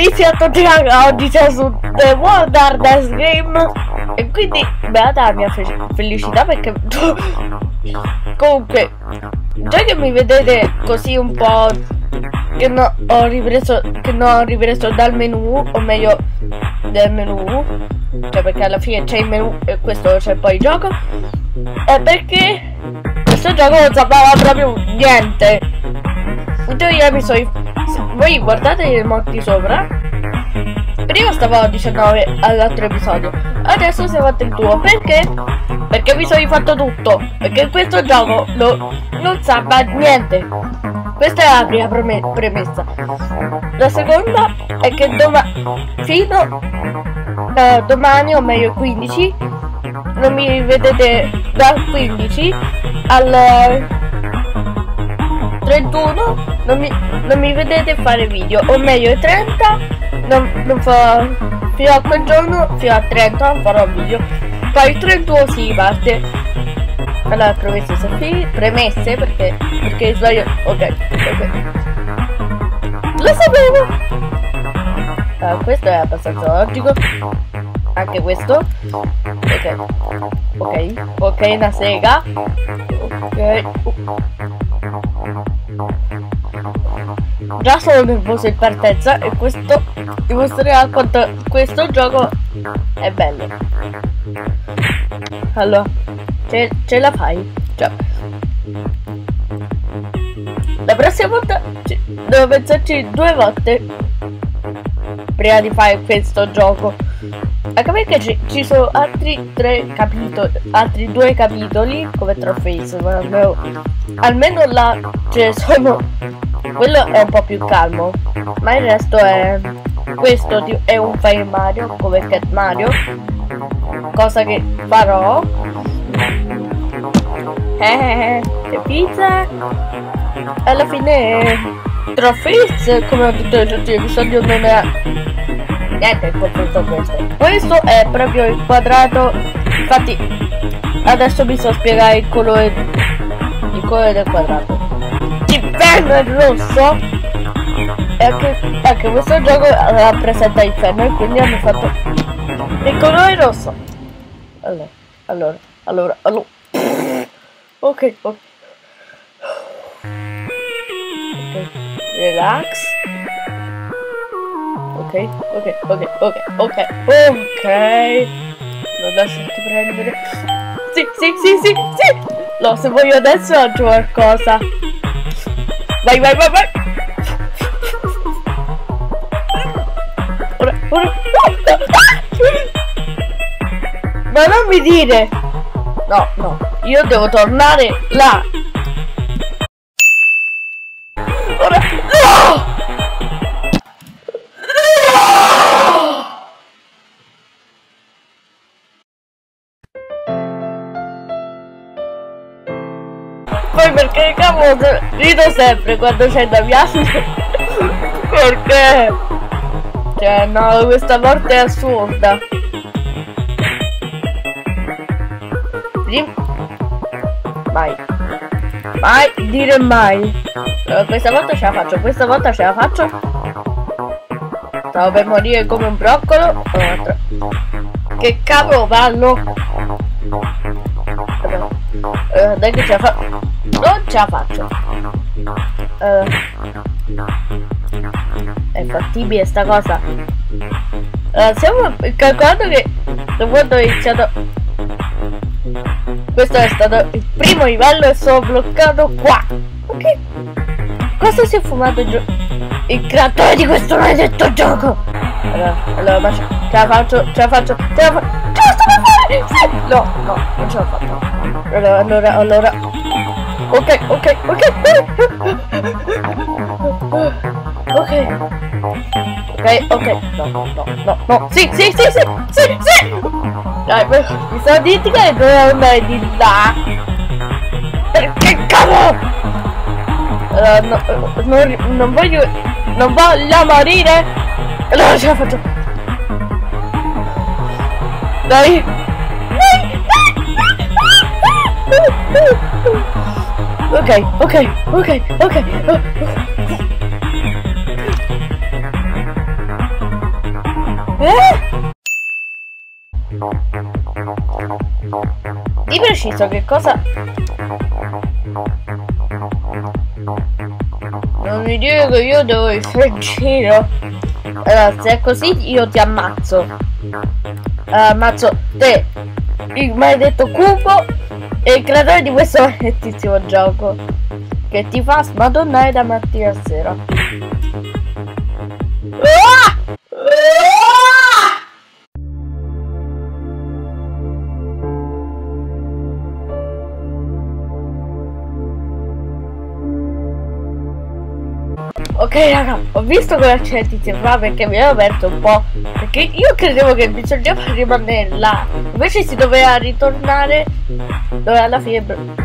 bellissimi a tutti raga, oggi siamo su The World Hardest Game e quindi beata la mia felicità perché comunque già che mi vedete così un po' che non ho ripreso dal menu, o meglio del menu, cioè perché alla fine c'è il menu e questo c'è poi il gioco, è perché questo gioco non sapeva proprio niente. In teoria mi sono... Voi guardate i morti sopra. Prima stavo a 19 all'altro episodio, adesso siamo a 31. Perché? Perché mi sono rifatto tutto. Perché questo gioco non sa niente. Questa è la prima premessa. La seconda è che fino a domani, o meglio 15, non mi vedete dal 15 al 31, non mi vedete fare video, o meglio il 30 non farò, fino a quel giorno, fino a 30 non farò video, poi il 31 si parte. Allora premesse perché sbaglio. Ok. Lo sapevo. Questo è abbastanza logico. Anche questo. Ok, una sega. Ok. Già sono nervoso in partenza e questo dimostrerà quanto questo gioco è bello. Allora, ce la fai? Cioè, la prossima volta devo pensarci 2 volte prima di fare questo gioco, anche perché ci sono altri 2 capitoli come Troface, ma almeno là ce ne sono. Quello è un po' più calmo, ma il resto è... Questo è un Fire Mario, come Cat Mario, cosa che farò. E pizza. Alla fine Troface, come ho detto in tutti gli episodi, non è niente in confronto a questo. Questo è proprio il quadrato. Infatti adesso vi so spiegare il colore del quadrato. L'inferno è rosso e anche questo gioco rappresenta l'inferno e quindi hanno fatto il colore rosso. Allora ok, relax. Ok, non lasciati prendere. Sì. No, se voglio adesso faccio qualcosa. Vai. Ora. Ma non mi dire. No, io devo tornare là. Ora. No! Poi perché cavolo rido sempre quando c'è da piangere. Perché? Cioè no, questa morte è assurda. Mai dire mai. Questa volta ce la faccio. Stavo per morire come un broccolo. Che cavolo ballo. Dai che ce la faccio. Non ce la faccio. È fattibile sta cosa. Stiamo calcolando che da quando ho iniziato, questo è stato il primo livello e sono bloccato qua. Ok. Cosa si è fumato il creatore di questo maledetto gioco? Allora ma ce la faccio. Ce la sto per fare! Sì! No, non ce l'ho fatta. Allora. Ok. No. Sì. Dai, mi sono dimenticato che dovevo andare di là. Perché cavolo? Non voglio morire. Allora ce la faccio. Dai. Ok. Di preciso che cosa? Non mi dire che io devo essere in giro. Allora, se è così io ti ammazzo. Ammazzo te, il maledetto cubo e il creatore di questo maledettissimo gioco che ti fa smadonnare da mattina a sera. Ok raga, ho visto come c'è tizio qua perché mi avevo aperto un po'. Perché io credevo che bisognava rimanere là. Invece si doveva ritornare dove alla fine.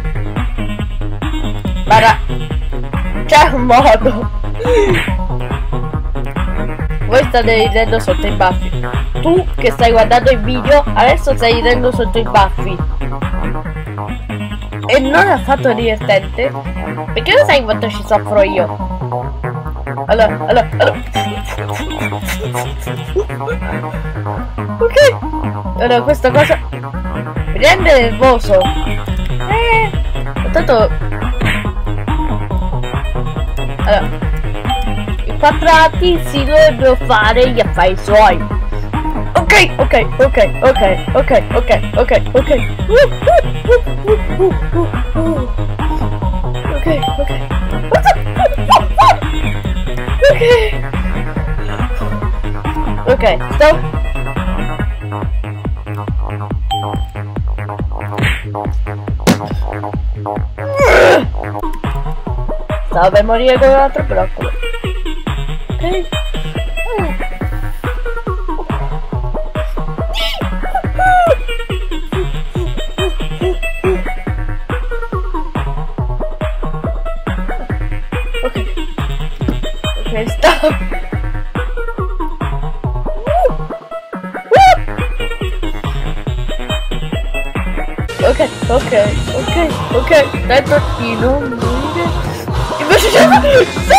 Guarda, c'è un modo. Voi state ridendo sotto i baffi. Tu che stai guardando il video adesso stai ridendo sotto i baffi. E non è affatto divertente. Perché lo sai quanto ci soffro io? Allora. Ok. Allora questa cosa mi rende nervoso. Tanto. Allora, i quadrati si dovrebbero fare gli affari suoi. Ok. Ok, stop. Stavo per morire con un altro broccolo. Ok. Ok, stop. Ok, detto di non morire. Invece c'è. Sì!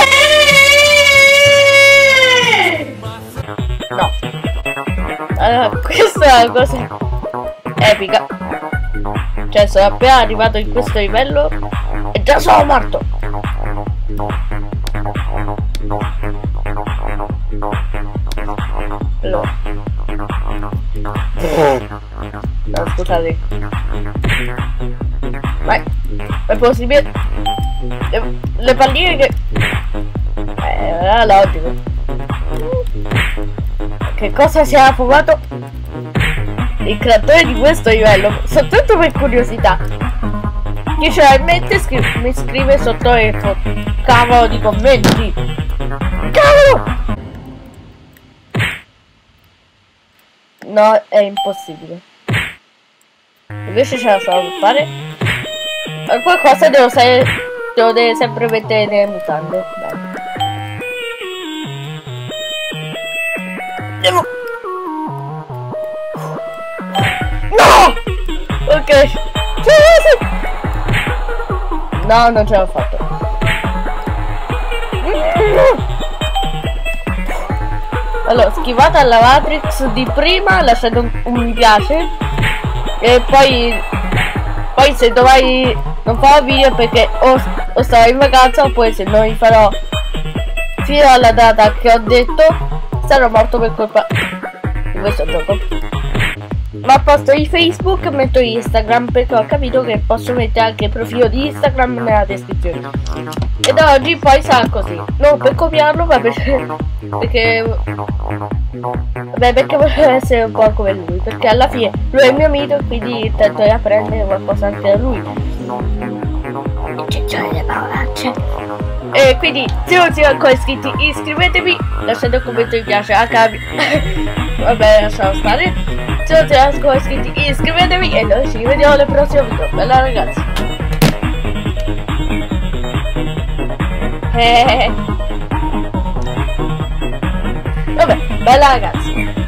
No. Allora, questa è una cosa epica. Cioè, sono appena arrivato in questo livello e già sono morto. Allora. No, scusate. Vai, è possibile. Le palline che. Era logico. Che cosa si era fumato il creatore di questo livello? Soltanto per curiosità. Chi ce l'ha in mente mi scrive sotto il cavolo di commenti. Cavolo! No, è impossibile. Invece ce la so fare. Qualcosa devo sempre mettere nelle mutande. Bene. Devo. No! Ok. No, non ce l'ho fatto. Allora, schivata alla Matrix di prima, lasciate un mi piace. E poi se domani non farò video perché o starò in vacanza oppure se non li farò fino alla data che ho detto sarò morto per colpa di questo gioco. Ma a posto di Facebook metto Instagram perché ho capito che posso mettere anche il profilo di Instagram nella descrizione. E da oggi poi sarà così. Non per copiarlo ma perché vorrei essere un po' come lui. Perché alla fine lui è il mio amico, quindi tento di apprendere qualcosa anche da lui. C'è le parolacce. E quindi se non siete ancora iscritti iscrivetevi, lasciate un commento mi piace anche vabbè, lasciamo stare. Se non siete ancora iscritti iscrivetevi e noi ci vediamo nel prossimo video. Bella ragazzi. Vabbè, bella ragazzi.